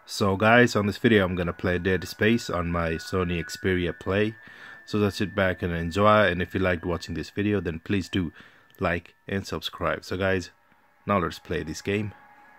So guys, on this video I'm gonna play Dead Space on my Sony Xperia Play. So just sit back and enjoy, and if you liked watching this video, then please do like and subscribe. So guys, now let's play this game.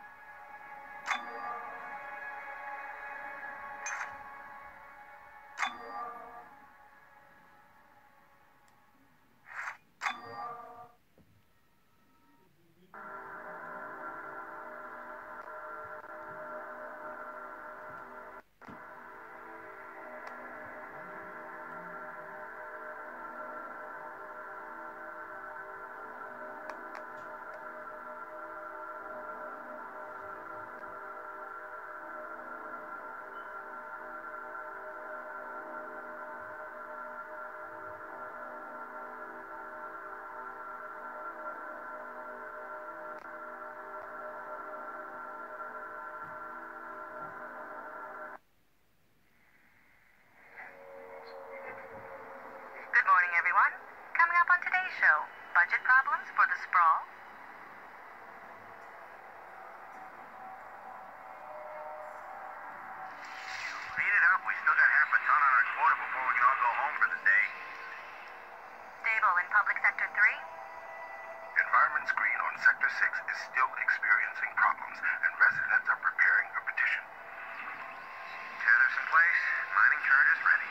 Good morning, everyone. Coming up on today's show, budget problems for the sprawl. Speed it up. We still got half a ton on our quota before we can all go home for the day. Stable in public sector 3. Environment screen on Sector 6 is still experiencing problems, and residents are preparing a petition. Tethers in place. Mining chart is ready.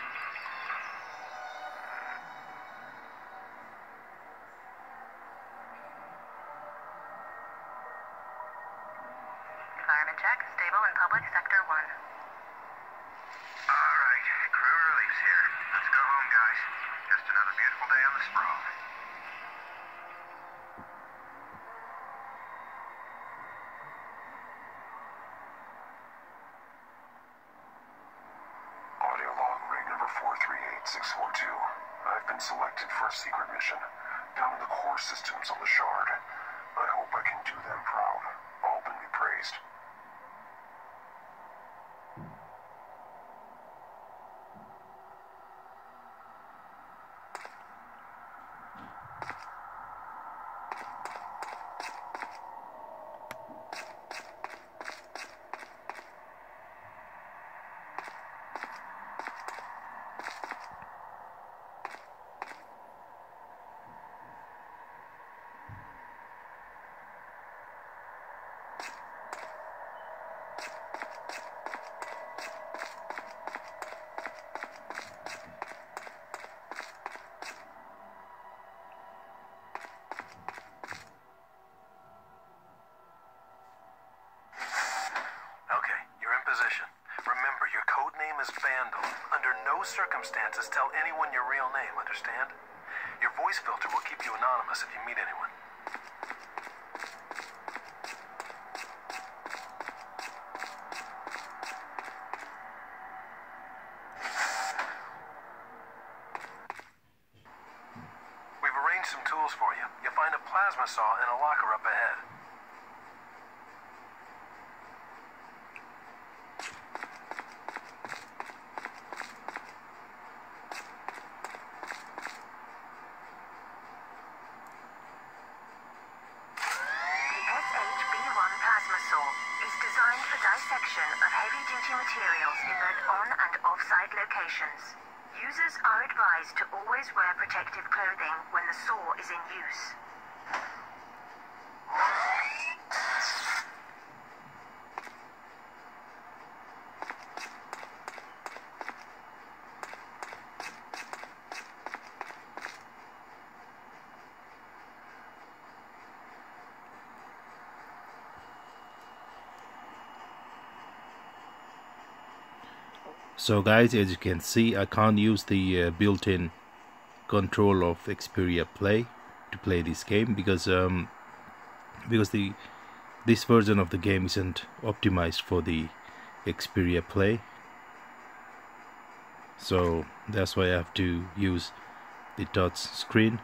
Environment check. Stable in public sector 1. All right, crew relief's here. Let's go home, guys. Just another beautiful day on the sprawl. Audio log rig number 438642. I've been selected for a secret mission down in the core systems on the Shard. I hope I can do them proud. Open be praised. Remember, your code name is Vandal. Under no circumstances tell anyone your real name, understand? Your voice filter will keep you anonymous if you meet anyone. We've arranged some tools for you. You'll find a plasma saw in a locker up ahead. Designed for dissection of heavy-duty materials in both on- and off-site locations. Users are advised to always wear protective clothing when the saw is in use. So guys, as you can see, I can't use the built-in control of Xperia Play to play this game because this version of the game isn't optimized for the Xperia Play. So that's why I have to use the touch screen.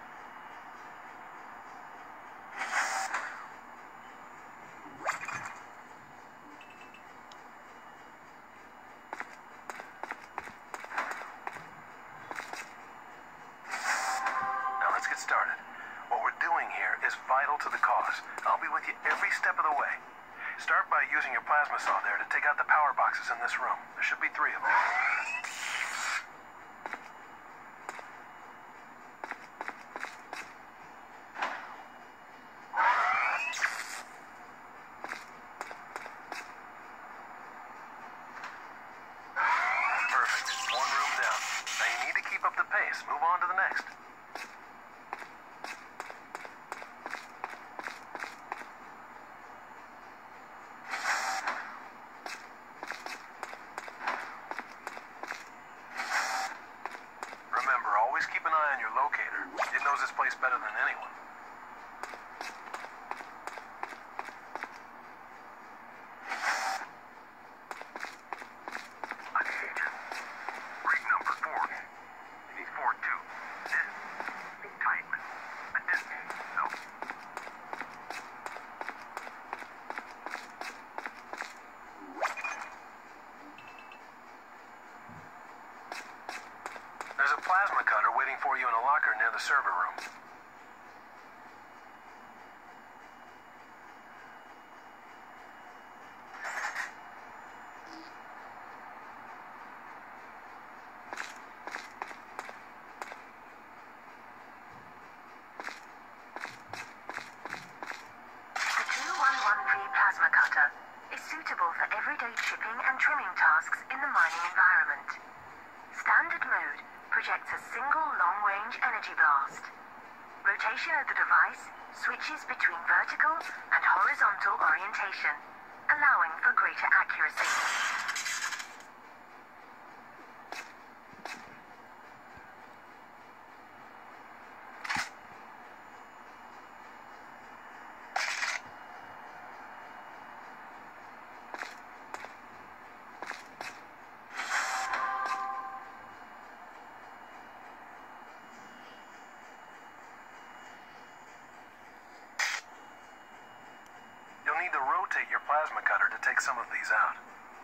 Started. What we're doing here is vital to the cause. I'll be with you every step of the way. Start by using your plasma saw there to take out the power boxes in this room. There should be 3 of them. Perfect. 1 room down. Now you need to keep up the pace. Move on to the next. Remember, always keep an eye on your locator. It knows this place better than anyone. Rig number 4. He's 4-2. This tight. But this, no. There's a plasma cutter waiting for you in a locker near the server room. The 211V plasma cutter is suitable for everyday chipping and trimming tasks in the mining environment. Standard mode projects a single long-range energy blast. Rotation of the device switches between vertical and horizontal orientation, allowing for greater accuracy. You'll need to rotate your plasma cutter to take some of these out.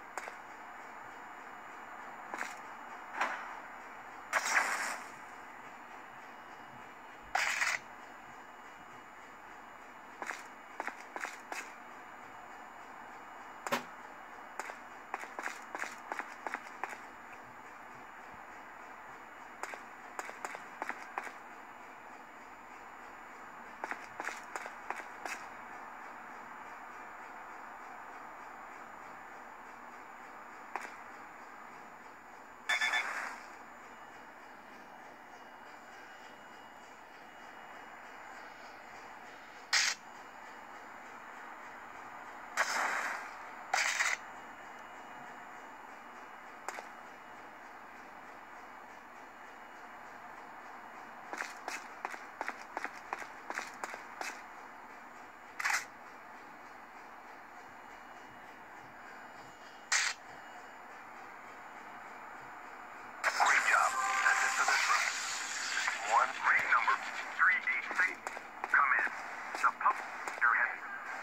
Great job. That's it for this room. Rig number 386. Come in. The poster has...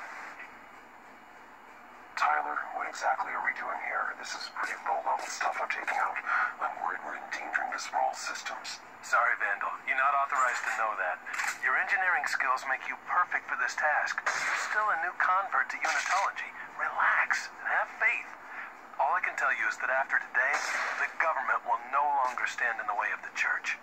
Tyler, what exactly are we doing here? This is pretty low-level stuff I'm taking out. I'm worried we're endangering the small systems. Sorry, Vandal. You're not authorized to know that. Your engineering skills make you perfect for this task. You're still a new convert to unitology. Relax and have faith. All I can tell you is that after today, the government will no longer stand in the way of the church.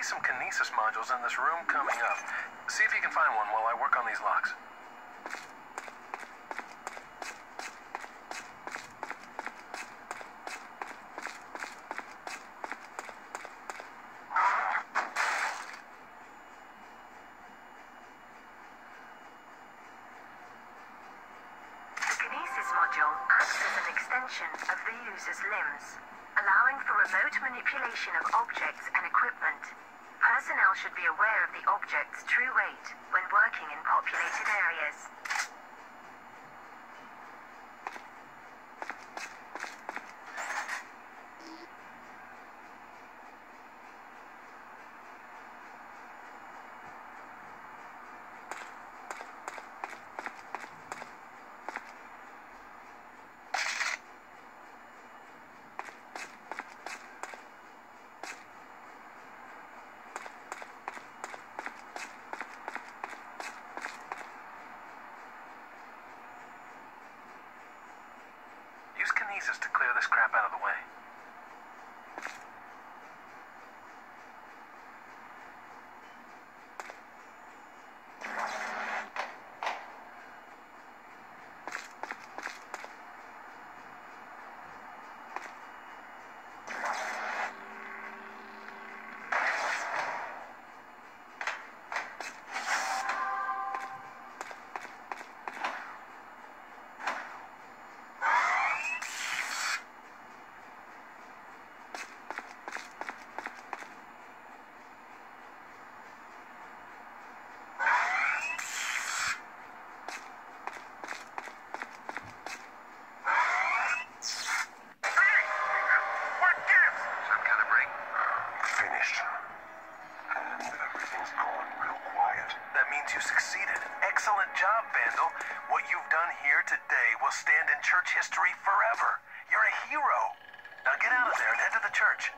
some kinesis modules in this room coming up. See if you can find one while I work on these locks. Acts as an extension of the user's limbs, allowing for remote manipulation of objects and equipment. Personnel should be aware of the object's true weight when working in populated areas. To clear this crap out of the way. You succeeded. Excellent job, Vandal. What you've done here today will stand in church history forever. You're a hero. Now get out of there and head to the church.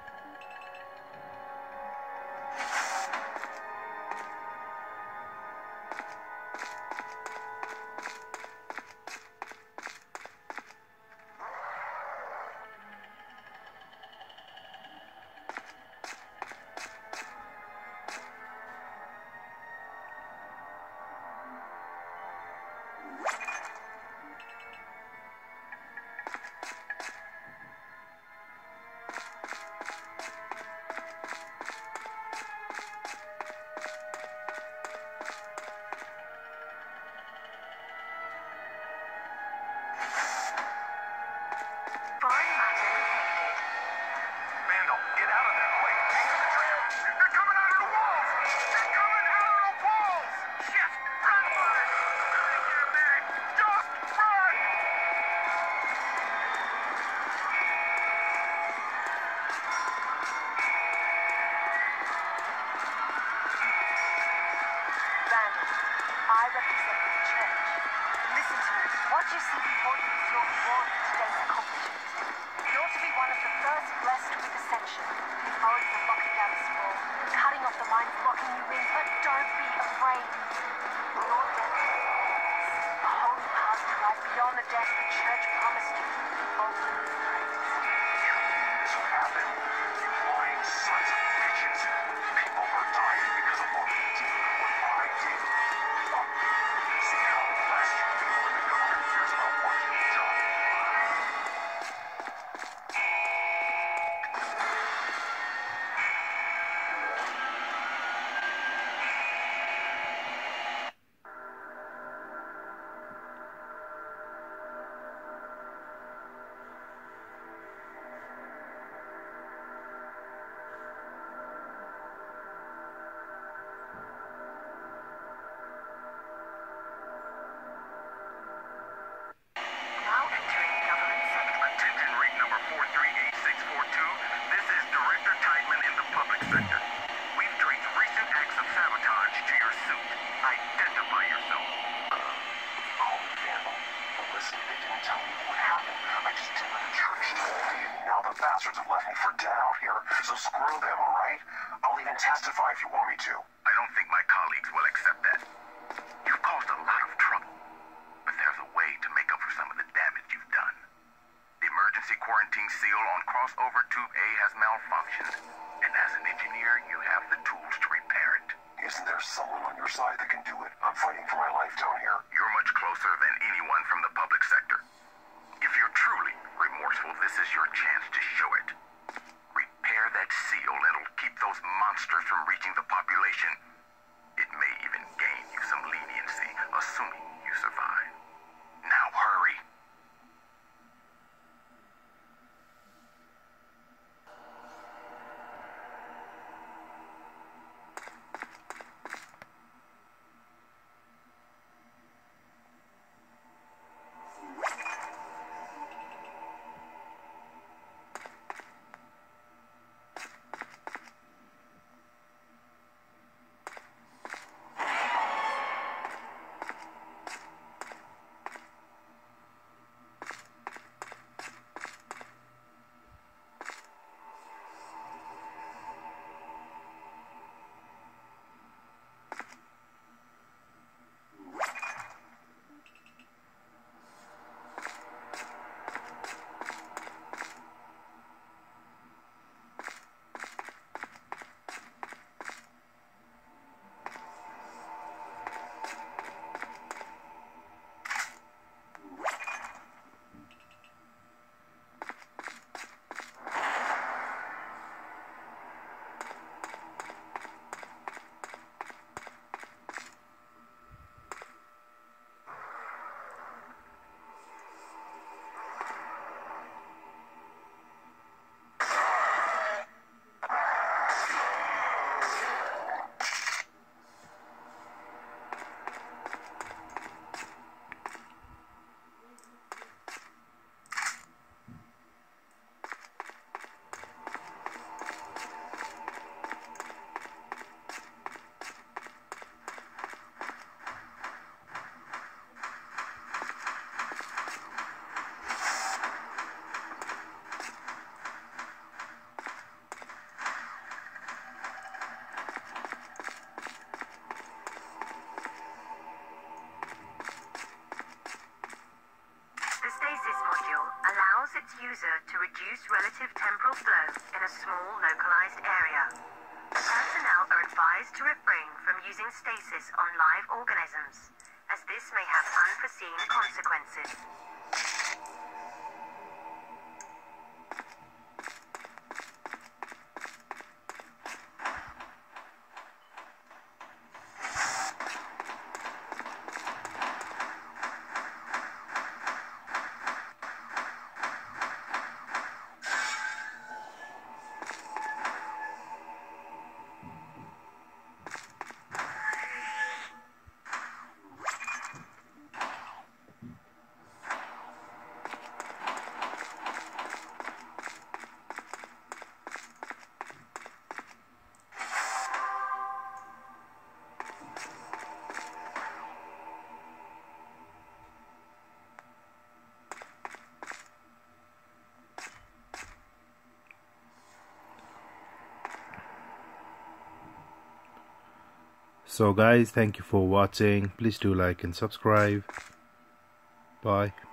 What you see before you is your reward for today's accomplishment. You're to be one of the first blessed with ascension. The authorities are locking down the scroll, cutting off the lines locking you in, but don't be afraid. Your death is a holy path to life beyond the death the church promised you. Ultimately praised. This would happen. You lying sons of bitches. People are dying because of what we did. What I did. See how blessed you feel when the government hears about what you've done. Bastards have left me for dead out here, so screw them, alright? I'll even testify if you want me to. I don't think my colleagues will accept that. You've caused a lot of trouble, but there's a way to make up for some of the damage you've done. The emergency quarantine seal on crossover tube A has malfunctioned, and as an engineer, you have the tools monsters from reaching the population. It may even gain you some leniency, assuming you survive. Now hurry. user to reduce relative temporal flow in a small localized area. Personnel are advised to refrain from using stasis on live organisms, as this may have unforeseen consequences. So guys, thank you for watching. Please do like and subscribe. Bye.